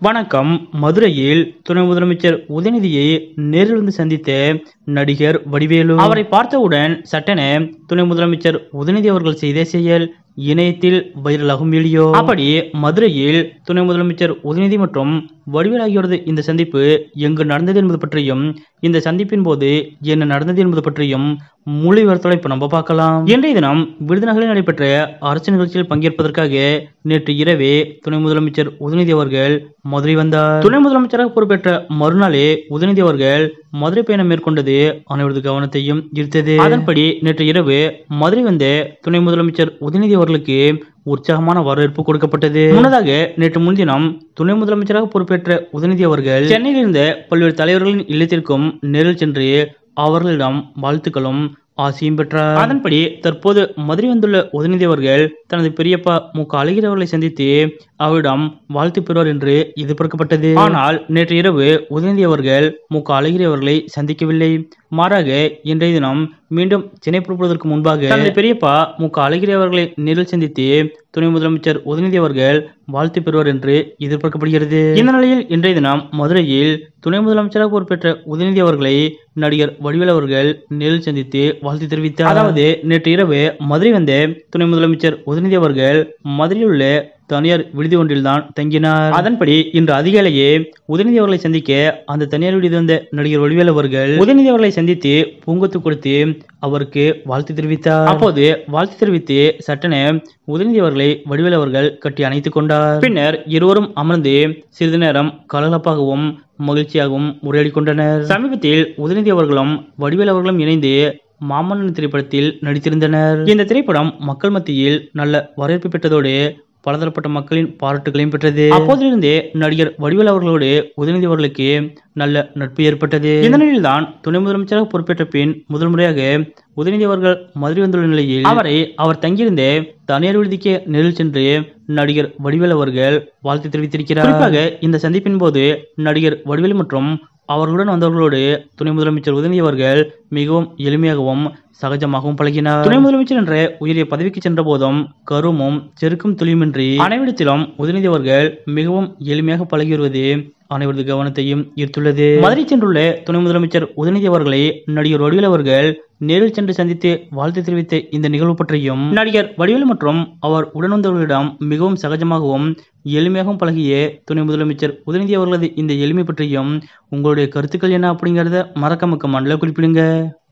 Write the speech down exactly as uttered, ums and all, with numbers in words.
வணக்கம். மதுரையில் துணை முதலமைச்சர் உதயநிதியை நேரில் வந்து சந்தித்த நடிகர் வடிவேலு அவரை பார்த்தவுடன் சட்டென துணை முதலமைச்சர் உதயநிதி அவர்கள் செய்த செயல் இணையத்தில் வைரலாகும் வீடியோ. அப்படி மதுரையில் துணை முதலமைச்சர் உதயநிதி மற்றும் வடிவேலு ஆகியோரது இந்த சந்திப்பு எங்கு நடந்தது என்பது பற்றியும், இந்த சந்திப்பின் போது என்ன நடந்தது என்பது பற்றியும் முழு விவரத்தோட இப்ப நம்ம பார்க்கலாம். இன்றைய தினம் விருதுநகரில் நடைபெற்ற அரசு நிகழ்ச்சியில் பங்கேற்பதற்காக நேற்று இரவே துணை முதலமைச்சர் உதயநிதி அவர்கள் மதுரை வந்தார். துணை முதலமைச்சராக பொறுப்பேற்ற மறுநாளே உதயநிதி அவர்கள் மதுரை பயணம் மேற்கொண்டது அனைவரது கவனத்தையும் ஈர்த்தது. அதன்படி நேற்று இரவு மதுரை வந்த துணை முதலமைச்சர் உதயநிதி அவர்களுக்கு உற்சாகமான வரவேற்பு கொடுக்கப்பட்டது. முன்னதாக நேற்று முன்தினம் துணை முதலமைச்சராக பொறுப்பேற்ற உதயநிதி அவர்கள் சென்னையில் இருந்த பல்வேறு தலைவர்களின் இல்லத்திற்கும் நேரில் சென்று அவர்களிடம் வாழ்த்துக்களும் ஆசையும் பெற்றார். அதன்படி தற்போது மதுரை வந்துள்ள உதயநிதி அவர்கள் தனது பெரியப்பா மு க அழகிரி அவர்களை சந்தித்து அவரிடம் வாழ்த்து பெறுவார் என்று எதிர்பார்க்கப்பட்டது. ஆனால் நேற்று இரவு உதயநிதி அவர்கள் மு க அழகிரி அவர்களை சந்திக்கவில்லை. மாறாக இன்றைய தினம் மீண்டும் சென்னை புறப்படுவதற்கு முன்பாக தனது பெரியப்பா மு க அழகிரி அவர்களை நேரில் சந்தித்து துணை முதலமைச்சர் உதயநிதி அவர்கள் வாழ்த்து பெறுவார் என்று எதிர்பார்க்கப்படுகிறது. இந்த நிலையில் இன்றைய தினம் மதுரையில் துணை முதலமைச்சராக பொறுப்பேற்ற உதயநிதி அவர்களை நடிகர் வடிவேலு அவர்கள் நேரில் சந்தித்து வாழ்த்து தெரிவித்தார். அதாவது நேற்று இரவு மதுரை வந்த துணை முதலமைச்சர் உதயநிதி அவர்கள் மதுரையில் உள்ள தனியார் விடுதி ஒன்றில் தான் தங்கினார். அதன்படி இன்று அதிகாலையே உதயநிதி அவர்களை சந்திக்க அந்த தனியார் விடுதி வந்த நடிகர் வடிவேலு அவர்கள் உதயநிதி அவர்களை சந்தித்து பூங்கொத்து கொடுத்து அவருக்கு வாழ்த்து தெரிவித்தார். அப்போது வாழ்த்து தெரிவித்து சட்டென உதயநிதி அவர்களை வடிவேலு அவர்கள் கட்டி அணைத்துக் கொண்டார். பின்னர் இருவரும் அமர்ந்து சிறிது நேரம் கலகலப்பாகவும் மகிழ்ச்சியாகவும் உரையாடி கொண்டனர். சமீபத்தில் உதயநிதி அவர்களும் வடிவேலு அவர்களும் இணைந்து மாமன்னன் திரைப்படத்தில் நடித்திருந்தனர். இந்த திரைப்படம் மக்கள் மத்தியில் நல்ல வரவேற்பு பெற்றதோடு பலதரப்பட்ட மக்களின் பாராட்டுகளையும் பெற்றது. அப்போதிலிருந்தே நடிகர் வடிவேலு அவர்களோடு உதயநிதி அவர்களுக்கு நல்ல நட்பு ஏற்பட்டது. இந்த நிலையில்தான் துணை முதலமைச்சராக பொறுப்பேற்ற பின் முதல் முறையாக உதயநிதி அவர்கள் மதுரை வந்துள்ள நிலையில் அவரை அவர் தங்கியிருந்த தனியார் விடுதிக்கு நேரில் சென்று நடிகர் வடிவேலு அவர்கள் வாழ்த்து தெரிவித்திருக்கிறார். குறிப்பாக இந்த சந்திப்பின் போது நடிகர் வடிவேலு மற்றும் அவர்களுடன் வந்தவர்களோடு துணை முதலமைச்சர் உதயநிதி அவர்கள் மிகவும் எளிமையாகவும் சகஜமாகவும் பழகினார். துணை முதலமைச்சர் என்ற உயரிய பதவிக்கு சென்ற போதும் கருமும் செருக்கும் துளியுமின்றி அனைவரிடத்திலும் உதயநிதி அவர்கள் மிகவும் எளிமையாக பழகி வருவது அனைவரது கவனத்தையும் ஈர்த்துள்ளது. மதுரை சென்றுள்ள துணை முதலமைச்சர் உதயநிதி அவர்களை நடிகர் வடிவேலு அவர்கள் நேரில் சென்று சந்தித்து வாழ்த்து தெரிவித்த இந்த நிகழ்வு பற்றியும், நடிகர் வடிவேலு மற்றும் அவர் உடன் வந்தவர்களிடம் மிகவும் சகஜமாகவும் எளிமையாகவும் பழகிய துணை முதலமைச்சர் உதயநிதி அவர்களது இந்த எளிமை பற்றியும் உங்களுடைய கருத்துக்கள் என்ன அப்படிங்கறத மறக்காம கமெண்ட்ல குறிப்பிடுங்க.